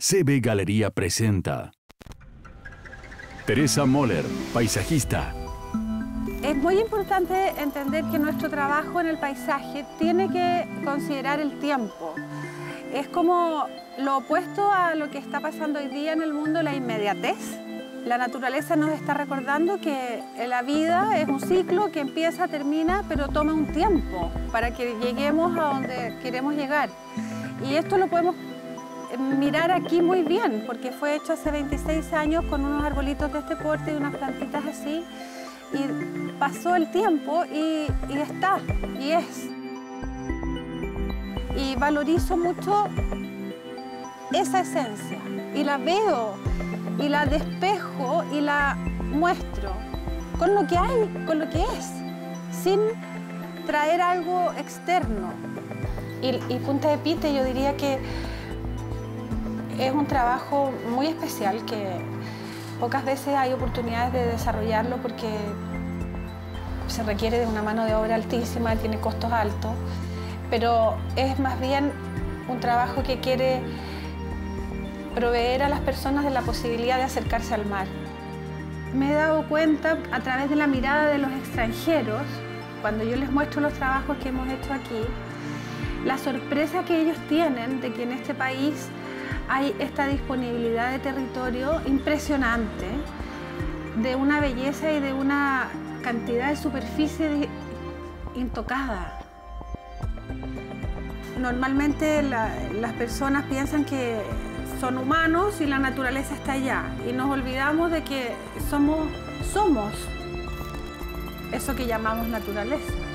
CB Galería presenta Teresa Moller, paisajista. Es muy importante entender que nuestro trabajo en el paisaje tiene que considerar el tiempo. Es como lo opuesto a lo que está pasando hoy día en el mundo, la inmediatez. La naturaleza nos está recordando que la vida es un ciclo que empieza, termina, pero toma un tiempo para que lleguemos a donde queremos llegar. Y esto lo podemos mirar aquí muy bien, porque fue hecho hace 26 años con unos arbolitos de este porte y unas plantitas así. Y pasó el tiempo y está, y es. Y valorizo mucho esa esencia, y la veo, y la despejo, y la muestro con lo que hay, con lo que es, sin traer algo externo. Y Punta de Pite, yo diría que es un trabajo muy especial que pocas veces hay oportunidades de desarrollarlo porque se requiere de una mano de obra altísima, tiene costos altos, pero es más bien un trabajo que quiere proveer a las personas de la posibilidad de acercarse al mar. Me he dado cuenta a través de la mirada de los extranjeros, cuando yo les muestro los trabajos que hemos hecho aquí, la sorpresa que ellos tienen de que en este país hay esta disponibilidad de territorio impresionante, de una belleza y de una cantidad de superficie intocada. Normalmente las personas piensan que son humanos y la naturaleza está allá, y nos olvidamos de que somos eso que llamamos naturaleza.